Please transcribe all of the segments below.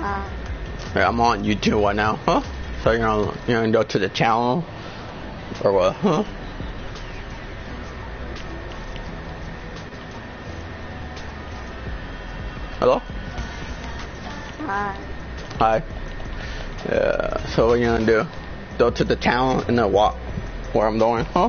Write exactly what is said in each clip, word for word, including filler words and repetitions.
Uh, Yeah, I'm on YouTube right now, huh? So you're gonna, you're gonna go to the channel? Or what, huh? Hello? hi. Hi. Yeah, so what you gonna do? Go to the town and then walk where I'm going, huh?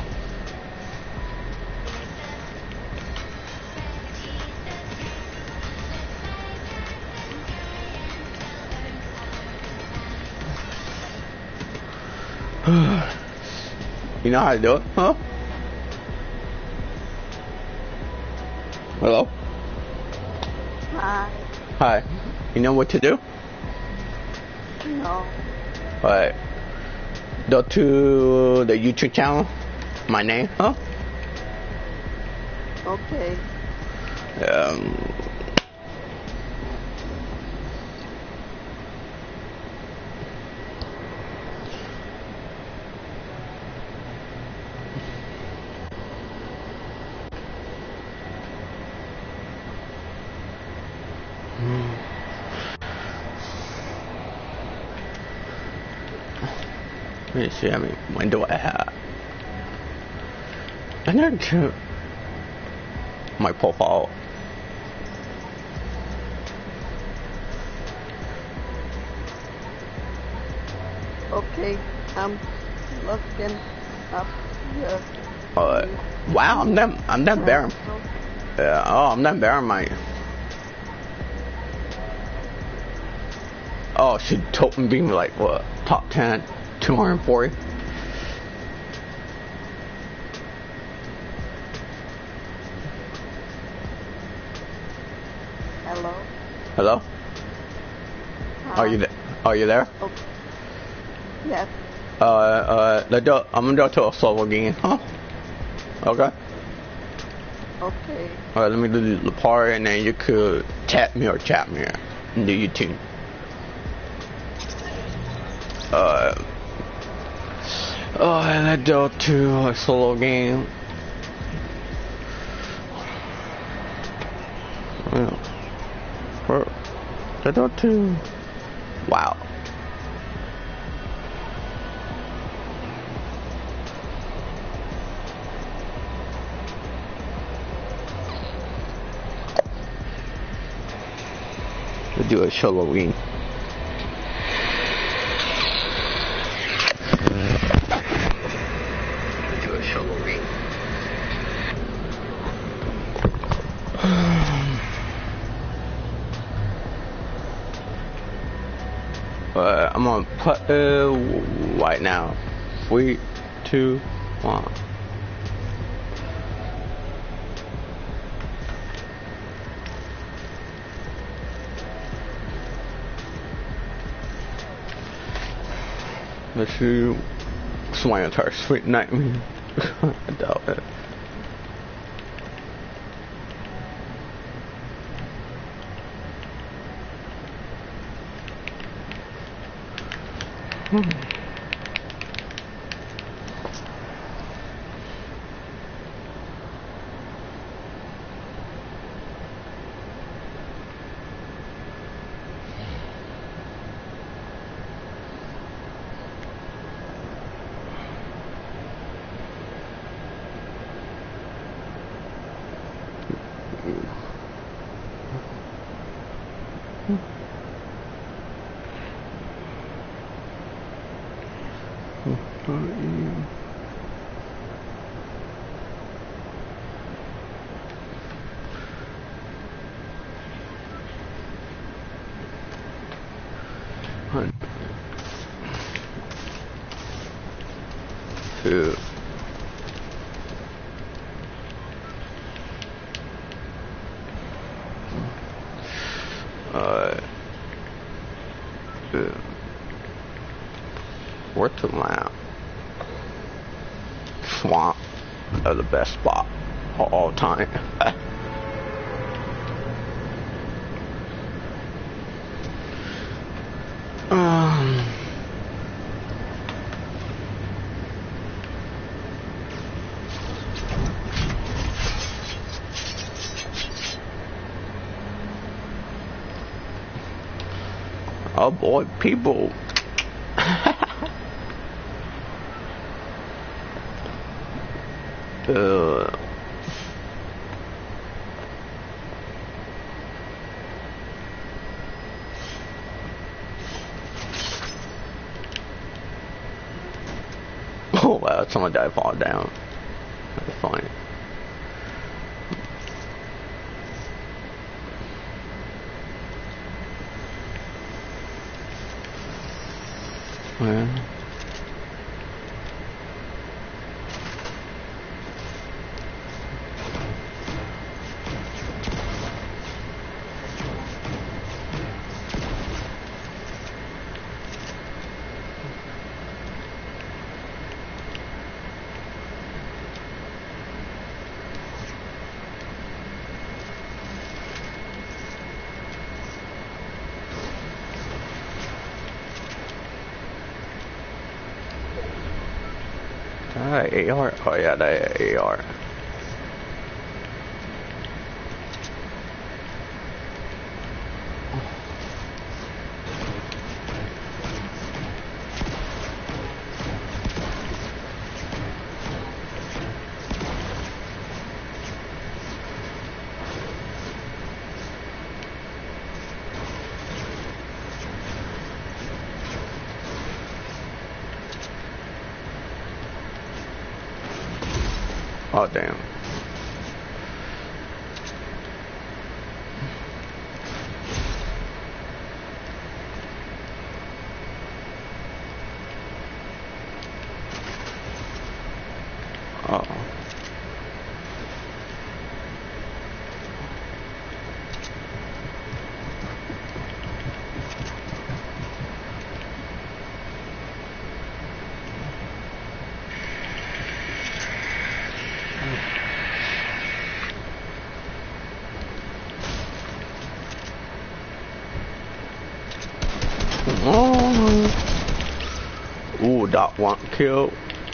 You know how to do it, huh? Hello? Hi. Hi. You know what to do? No. Alright. Go to the YouTube channel. My name, huh? Okay. Um... Let me see, I mean, when do I have? I know to my profile. Okay. I'm looking up here. Uh, wow, I'm not, I'm not bearing. Yeah, oh, I'm not bearing my. Oh, she told me being like what? Top ten, two hundred forty. Hello. Hello? Hi. Are you there? Are you there? Oh. Yes. Uh, uh, let's go. I'm gonna go to a solo game, huh? Okay. Okay. Alright, let me do the part and then you could tap me or chat me in the YouTube. Uh, oh, and let's go to a solo game. Where? Let's go to. Wow. Let's do a Halloween. Let's do a Halloween. Uh, I'm gonna put uh, right now. Three, two, one. Let's do swing at her. Sweet night. I doubt it. Hmm. One, two, uh, two. Where to land? Swamp are the best spot of all time. um, Oh boy, people. uh. Oh wow, someone died fall down. That's fine. Yeah. Alright, A R. Oh yeah, that A R. Oh damn. Uh oh. Oh. Ooh, that one kill.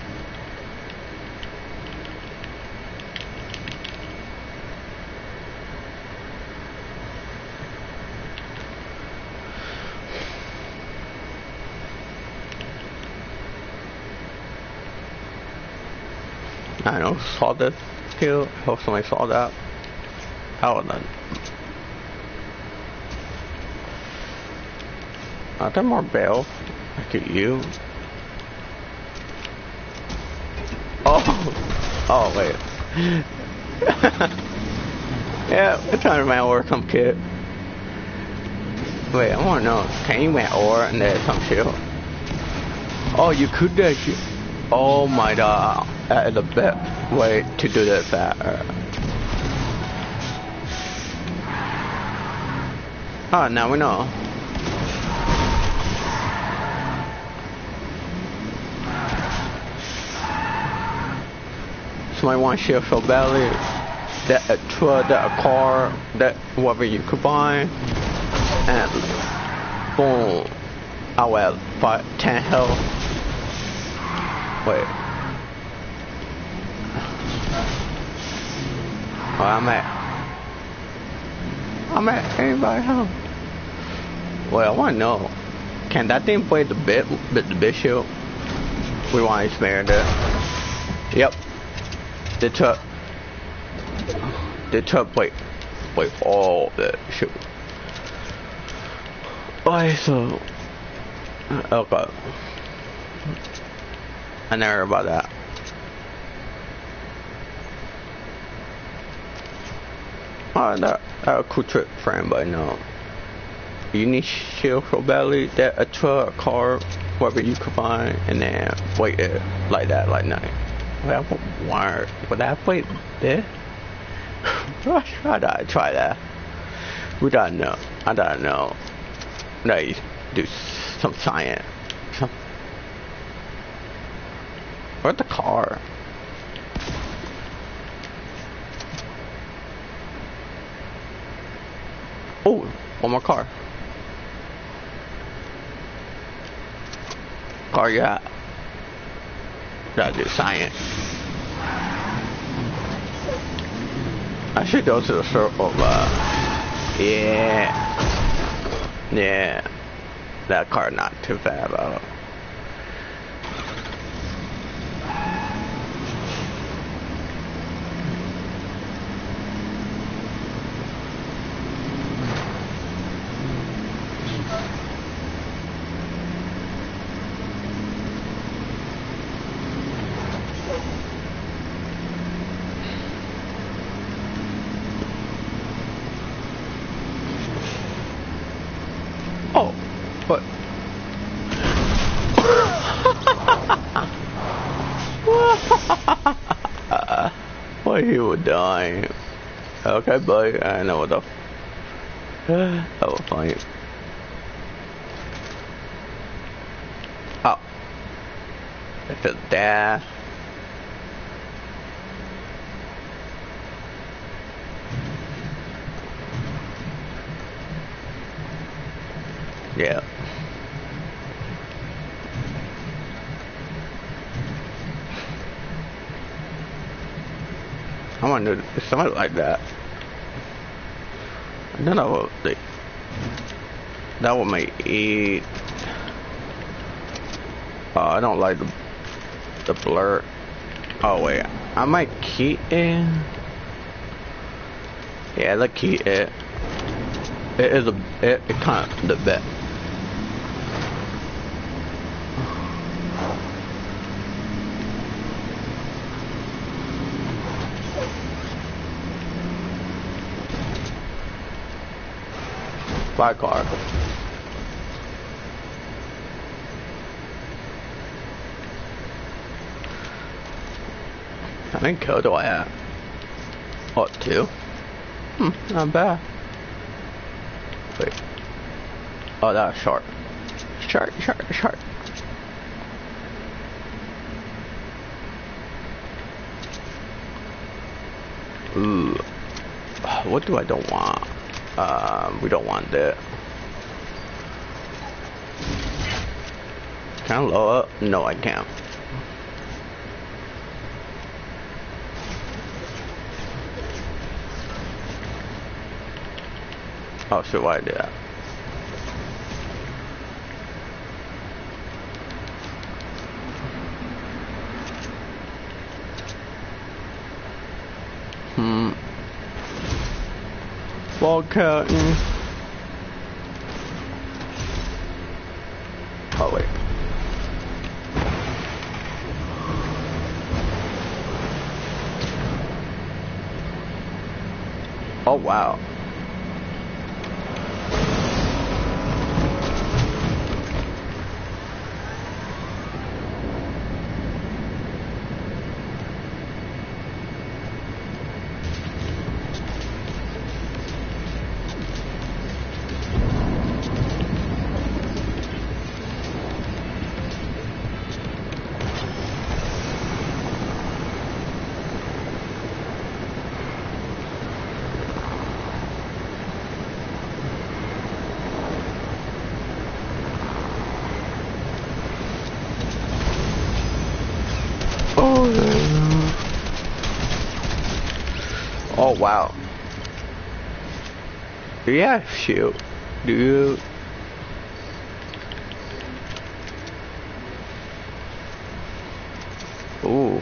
I know, saw that kill. Hope somebody saw that. How was that? Are there more bail? Look at you. Oh! Oh, wait. Yeah, we're trying to man or some kid. Wait, I wanna know. Can you man or and there's some shit? Oh, you could that shit. Oh my god. That is the best way to do that fat. Oh, now we know. Somebody want to share so badly that a truck, that a car, that whatever you could buy, and boom, I will have five, ten health. Wait. Oh, I'm at. I'm at anybody's house. Well, I want to know. Can that thing play the bit, bit the bit shield? We want to expand that. Yep. The truck. The truck play, play all that shit. Alright, so. Okay. I never heard about that. Oh, that, that a cool trick for anybody, no. You need shield so badly that a truck, a car, whatever you can find, and then wait there like that, like night. Well, why would I wait there? I gotta try that. We gotta know. I gotta know. They do some science. Some. Where's the car? Oh, one more car. Car you got? Gotta do science. I should go to the circle, but yeah, yeah. that car not too bad though. Oh, but what he was dying. Okay, buddy, I know what the f that was funny. Oh, if it's that. Yeah. I wonder if something like that. And then I will think that will make it. Oh, I don't like the the blur. Oh wait, I might keep it. Yeah, let's keep it. It is a it, it kind of the best. By car. How many kills do I have? What, two? Hmm, not bad. Wait. Oh, that was sharp. Sharp, sharp, sharp. Ooh. What do I don't want? Um, we don't want that. Can I lower up? No, I can't. Oh shit, why did that? Hmm. Ball curtain. Oh wait. Oh wow. Oh wow. Yeah, shoot. Dude. Ooh.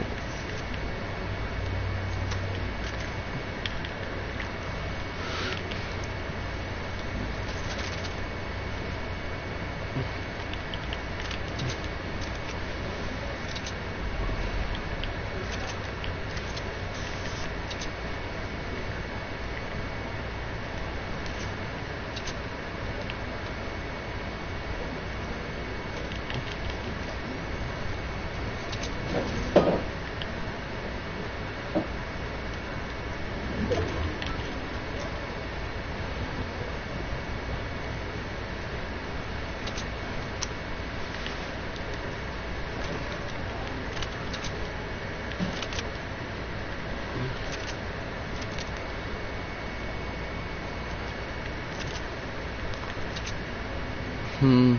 Hmm.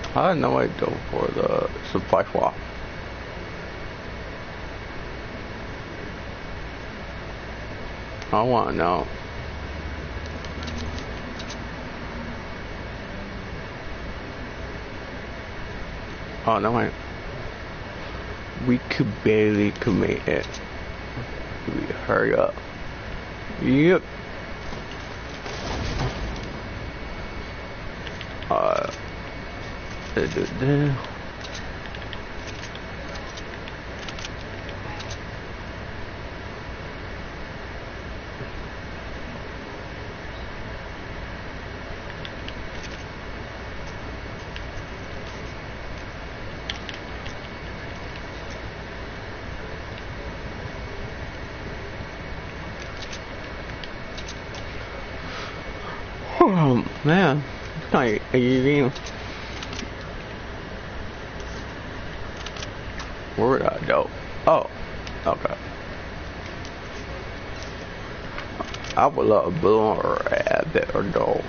I know I go for the supply swap. I want to know. Oh no, I. We could barely commit it. We hurry up. Yep. Uh. Da, da, da. Oh man, it's not easy. Where would I go? Oh, okay. I would love a blue or a bit or gold.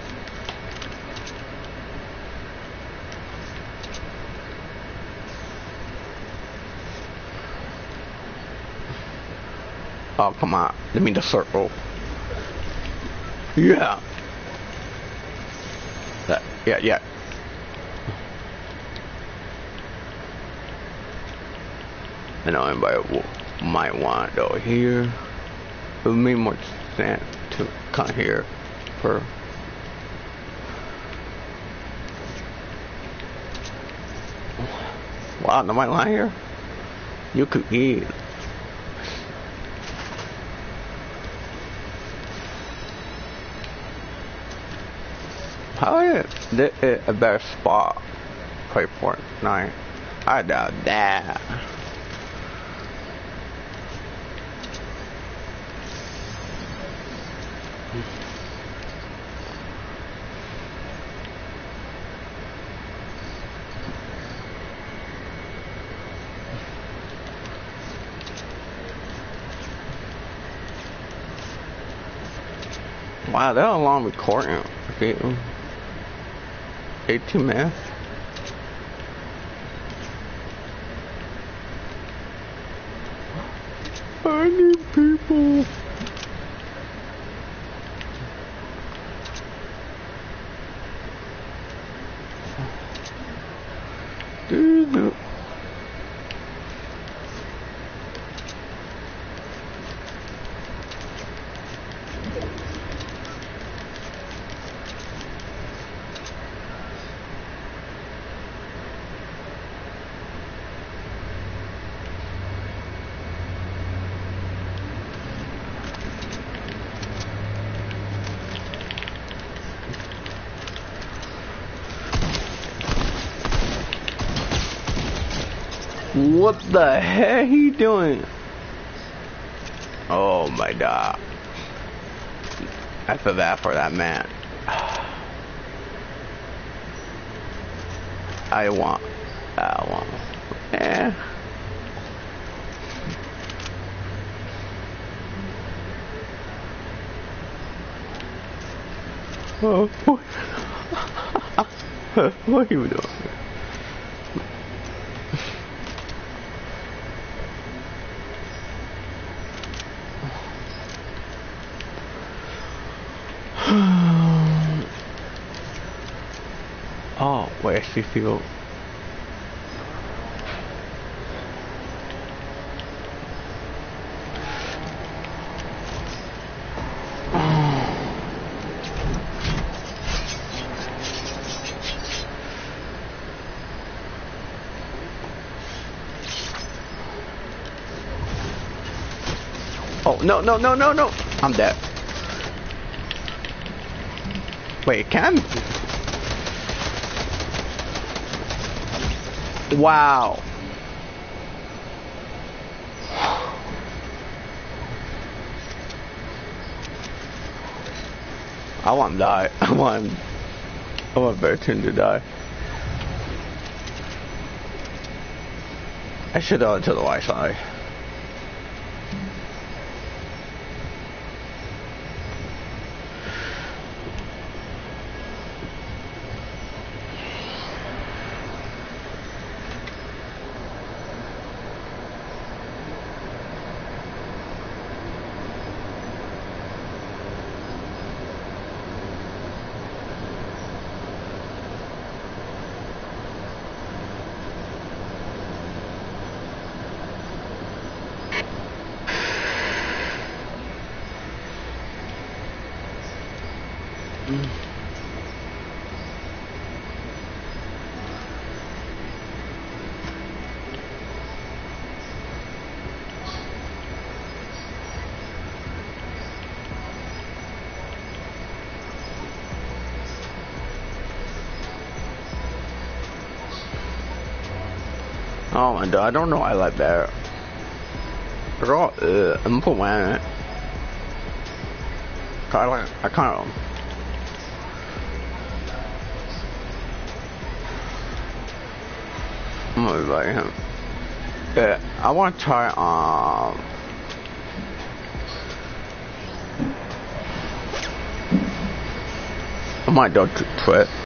Oh come on, let me the circle. Yeah. That, yeah, yeah. I know anybody will, might want to go here. It would make more sense to come here for. Wow, nobody lying here? You could eat. How is this is a better spot? Play Fortnite. I doubt that. Wow, that's a long recording. Okay. eighteen minutes. I need people. Dude. What the heck he doing? Oh my god. I feel bad for that man. I want. I want. Eh. Oh, what? What are you doing? Oh, wait, I see people. Oh, no, no, no, no, no. I'm dead. Wait, can I? Wow. I want to die. I want. I want Bertrand to die. I should go into the Wi-Fi. Oh my god, I don't know why I like that. Raw, uh, I'm gonna put one in it. I like, I kind of. I'm gonna like him. Yeah, I want to try, um. I might do it.